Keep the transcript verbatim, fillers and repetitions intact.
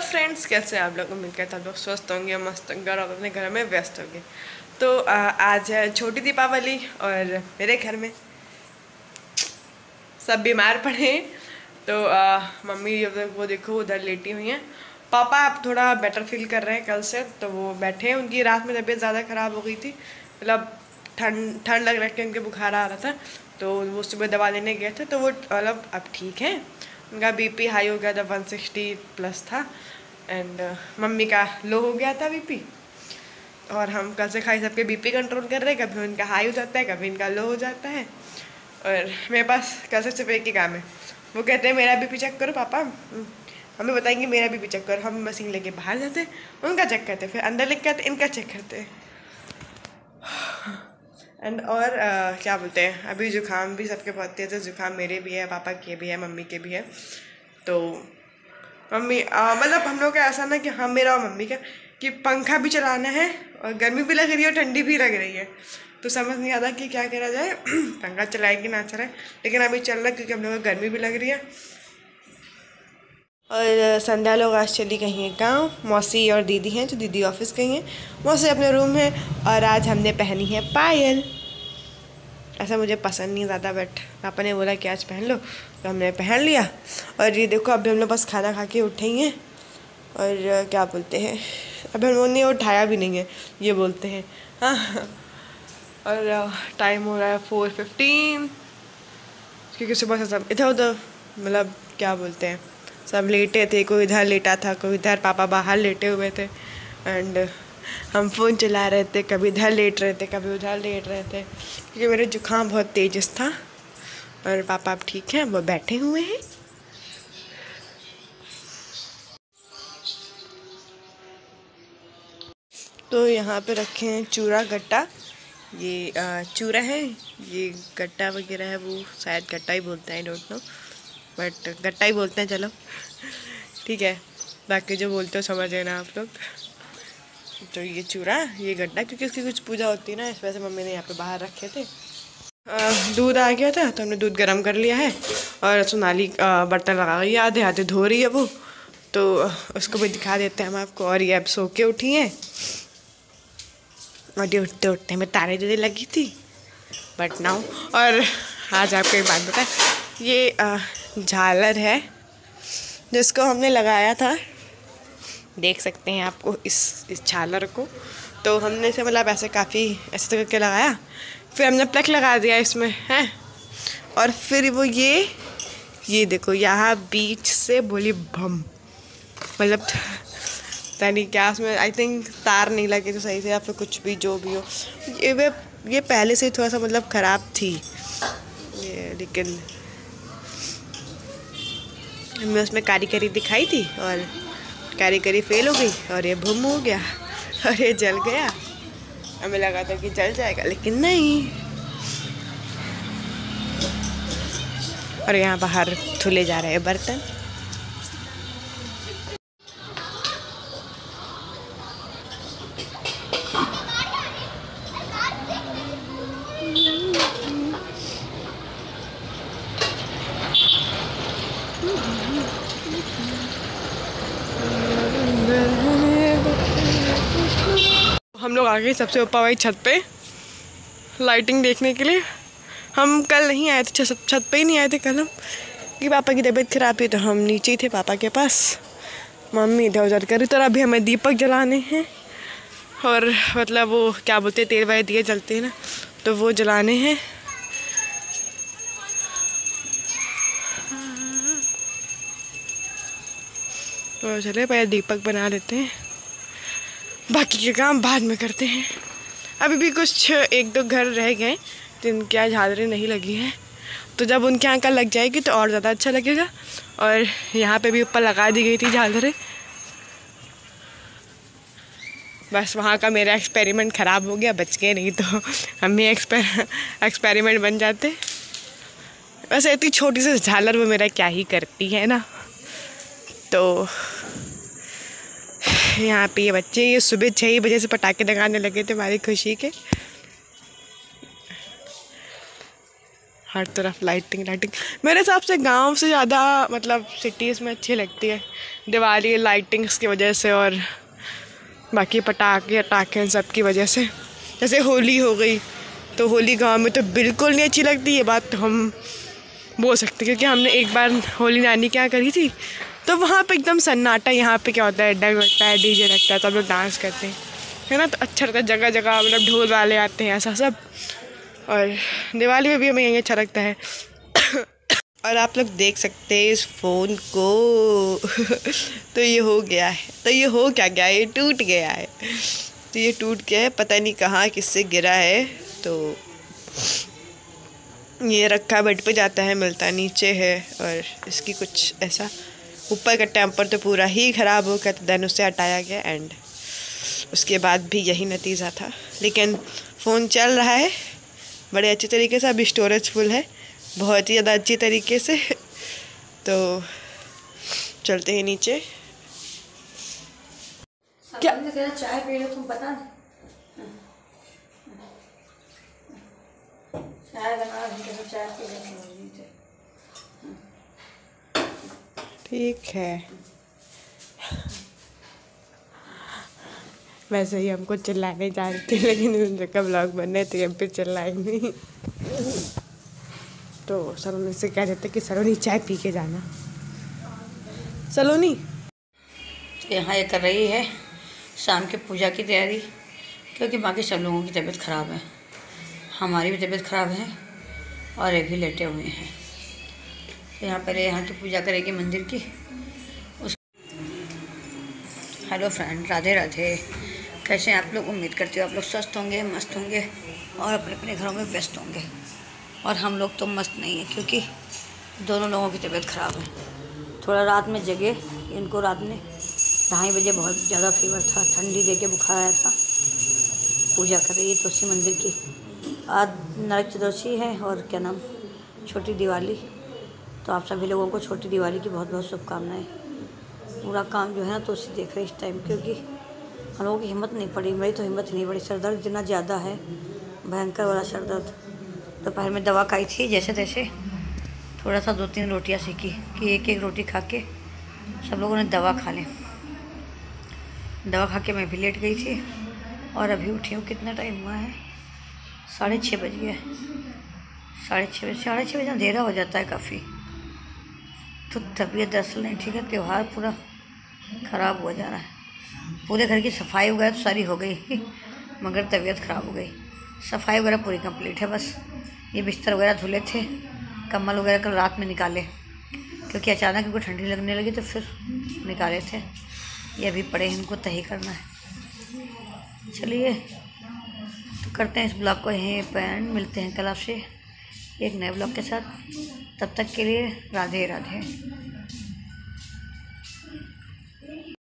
Friends, कैसे आप लोग? उम्मीद करते हैं आप लोग स्वस्थ होंगे, मस्त होंगे और आप अपने घर में व्यस्त होंगे। तो आ, आज है छोटी दीपावली और मेरे घर में सब बीमार पड़े हैं। तो आ, मम्मी वो देखो उधर लेटी हुई हैं। पापा अब थोड़ा बेटर फील कर रहे हैं कल से, तो वो बैठे हैं। उनकी रात में तबीयत ज़्यादा ख़राब हो गई थी, मतलब ठंड ठंड लग रहा है कि उनके बुखार आ रहा था। तो वो सुबह दवा लेने गए थे, तो वो मतलब अब ठीक है। उनका बीपी हाई हो गया था, वन सिक्सटी प्लस था। एंड uh, मम्मी का लो हो गया था बीपी। और हम कल से खाई सबके बीपी कंट्रोल कर रहे हैं। कभी उनका हाई हो जाता है, कभी इनका लो हो जाता है। और मेरे पास कल से सिर्फ एक ही काम है। वो कहते हैं मेरा बीपी चेक करो पापा, हमें बताएंगे मेरा बीपी चेक करो। हम मशीन लेके बाहर जाते हैं, उनका चेक करते हैं, फिर अंदर लेके आते इनका चेक करते हैं। एंड और uh, क्या बोलते हैं, अभी जुकाम भी सबके बहुत तेज है। जुकाम मेरे भी है, पापा के भी है, मम्मी के भी है। तो मम्मी मतलब हम लोग का ऐसा ना कि हाँ मेरा और मम्मी का कि पंखा भी चलाना है और गर्मी भी लग रही है और ठंडी भी लग रही है। तो समझ नहीं आता कि क्या करा जाए। पंखा चलाए कि ना चलाए, लेकिन अभी चल रहा है क्योंकि हम लोग को गर्मी भी लग रही है। और संध्या लोग आज चली गई हैं गाँव। मौसी और दीदी हैं, तो दीदी ऑफिस गई हैं, मौसी अपने रूम है। और आज हमने पहनी है पायल। ऐसा मुझे पसंद नहीं ज़्यादा, बट पापा ने बोला कि आज पहन लो, तो हमने पहन लिया। और ये देखो अभी हम लोग बस खाना खा के उठे ही हैं। और क्या बोलते हैं, अभी हम लोगों ने उठाया भी नहीं है, ये बोलते हैं। हाँ, और टाइम हो रहा है फोर फिफ्टीन, क्योंकि सुबह से सब इधर उधर मतलब क्या बोलते हैं, सब लेटे थे। कोई इधर लेटा था, कोई इधर, पापा बाहर लेटे हुए थे। एंड हम फ़ोन चला रहे थे, कभी इधर लेट रहे थे, कभी उधर लेट रहे थे, क्योंकि मेरे जुकाम बहुत तेज था। और पापा अब ठीक हैं, वो बैठे हुए हैं। तो यहाँ पे रखे हैं चूरा गट्टा। ये चूरा है, ये गट्टा वगैरह है, वो शायद गट्टा ही बोलते हैं, आई डोंट नो, बट गट्टा ही बोलते हैं, चलो ठीक है। बाकी जो बोलते हो समझ लेना आप लोग। तो ये चूरा, ये गड्ढा, क्योंकि उसकी कुछ पूजा होती है ना, इस वजह से मम्मी ने यहाँ पे बाहर रखे थे। दूध आ गया था, तो हमने दूध गर्म कर लिया है। और सोनाली बर्तन लगा रही है, आधे आधे धो रही है वो, तो उसको भी दिखा देते हैं हम आपको। और ये अब सो के उठी हैं, और ये उठते उठते में तारे देने लगी थी, बट नाउ। और आज आपको एक बात बताएं, ये झालर है जिसको हमने लगाया था, देख सकते हैं आपको इस इस झालर को। तो हमने इसे मतलब ऐसे काफ़ी ऐसे करके लगाया, फिर हमने प्लग लगा दिया इसमें है। और फिर वो ये ये देखो यहाँ बीच से बोली भम, मतलब यानी क्या उसमें आई थिंक तार नहीं लगे तो सही से, या फिर कुछ भी जो भी हो। ये वे ये पहले से थोड़ा सा मतलब ख़राब थी ये, लेकिन हमने उसमें कारीगरी दिखाई थी और कारीगरी फेल हो गई और ये भूम हो गया और ये जल गया। हमें लगा था कि जल जाएगा, लेकिन नहीं। और यहाँ बाहर धुले जा रहे हैं बर्तन। हम लोग आ गए सबसे ऊपर वाली छत पे लाइटिंग देखने के लिए। हम कल नहीं आए थे, छत छत पे ही नहीं आए थे कल हम, कि पापा की तबीयत खराब थी, तो हम नीचे ही थे पापा के पास। मम्मी इधर उधर करी, तो अभी हमें दीपक जलाने हैं। और मतलब वो क्या बोलते हैं, तेल वाले दिए जलते हैं ना, तो वो जलाने हैं। तो चले पहले दीपक बना लेते हैं, बाकी के काम बाद में करते हैं। अभी भी कुछ एक दो घर रह गए जिनके यहाँ झालरें नहीं लगी हैं, तो जब उनके यहाँ का लग जाएगी तो और ज़्यादा अच्छा लगेगा। और यहाँ पे भी ऊपर लगा दी गई थी झालरें, बस वहाँ का मेरा एक्सपेरिमेंट ख़राब हो गया, बच गए, नहीं तो हम भी एक्सपेर एक्सपेरिमेंट बन जाते। वैसे इतनी छोटी सी झालर वो मेरा क्या ही करती है ना। तो यहाँ पे ये बच्चे ये सुबह छः बजे से पटाखे लगाने लगे थे हमारी खुशी के। हर तरफ लाइटिंग लाइटिंग। मेरे हिसाब से गांव से ज़्यादा मतलब सिटीज़ में अच्छी लगती है दिवाली लाइटिंग्स की वजह से, और बाकी पटाखे अटाखे सब की वजह से। जैसे होली हो गई, तो होली गांव में तो बिल्कुल नहीं अच्छी लगती, ये बात तो हम बोल सकते क्योंकि हमने एक बार होली नानी क्या करी थी, तो वहाँ पे एकदम सन्नाटा। यहाँ पे क्या होता है, डग लगता है, डीजे लगता है, सब लोग डांस करते हैं, है ना, तो अच्छा लगता है। जगह जगह मतलब ढोल वाले आते हैं, ऐसा सब। और दिवाली में भी हमें यही अच्छा लगता है। और आप लोग देख सकते हैं इस फ़ोन को तो ये हो गया है, तो ये हो क्या गया, ये टूट गया है। तो ये टूट गया है, पता नहीं कहाँ किससे गिरा है। तो ये रखा बेड पे जाता है, मिलता नीचे है। और इसकी कुछ ऐसा ऊपर का टेम्पर तो पूरा ही ख़राब हो गया, तो देन उससे हटाया गया। एंड उसके बाद भी यही नतीजा था। लेकिन फ़ोन चल रहा है बड़े अच्छे तरीके से। अभी स्टोरेज फुल है बहुत ही ज़्यादा अच्छी तरीके से। तो चलते हैं नीचे। क्या चाय पी लो तुम, पता चाय बना रही, चाय पी लो। ठीक है, वैसे ही हमको चिल्लाने जा रही थी, लेकिन उनका ब्लॉग बनने थे हम फिर चिल्लाए नहीं। तो सलोनी से कह देते कि सलोनी चाय पी के जाना। सलोनी तो यहाँ ये कर रही है शाम की पूजा की तैयारी, क्योंकि बाकी सब लोगों की तबीयत ख़राब है, हमारी भी तबीयत ख़राब है और ये भी लेटे हुए हैं। तो यहाँ पहले यहाँ की पूजा करेगी मंदिर की। उस हेलो फ्रेंड, राधे राधे। कैसे हैं आप लोग? उम्मीद करती हूँ आप लोग स्वस्थ होंगे, मस्त होंगे और अपने अपने घरों में व्यस्त होंगे। और हम लोग तो मस्त नहीं हैं, क्योंकि दोनों लोगों की तबीयत ख़राब है। थोड़ा रात में जगे, इनको रात में ढाई बजे बहुत ज़्यादा फीवर था, ठंडी दे के बुखार आया था। पूजा कर रही है तुलसी मंदिर की। आज नरक चतुर्दशी है और क्या नाम छोटी दिवाली। तो आप सभी लोगों को छोटी दिवाली की बहुत बहुत शुभकामनाएं। पूरा काम जो है ना तुलसी देख रहे इस टाइम, क्योंकि हम लोगों की हिम्मत नहीं पड़ी। मेरी तो हिम्मत नहीं पड़ी, सर दर्द इतना ज़्यादा है, भयंकर वाला सर दर्द। दोपहर में दवा खाई थी, जैसे तैसे थोड़ा सा दो तीन रोटियां सेकी कि एक एक रोटी खा के सब लोगों ने दवा खा लें। दवा खा के मैं भी लेट गई थी और अभी उठी हूँ। कितना टाइम हुआ है? साढ़े छः बज गया। साढ़े छः बजे साढ़े छः बजे अंधेरा हो जाता है काफ़ी। तो तबीयत दरअसल नहीं ठीक है, त्यौहार पूरा ख़राब हो जा रहा है। पूरे घर की सफाई वगैरह तो सारी हो गई, मगर तबीयत ख़राब हो गई। सफाई वगैरह पूरी कंप्लीट है, बस ये बिस्तर वगैरह धुले थे, कम्बल वगैरह कल रात में निकाले, क्योंकि अचानक इनको ठंडी लगने लगी तो फिर निकाले थे। ये अभी पड़े हैं, इनको तही करना है। चलिए तो करते हैं इस ब्लॉग को यहीं पे एंड। मिलते हैं कल आपसे एक नए ब्लॉग के साथ। तब तक के लिए राधे राधे।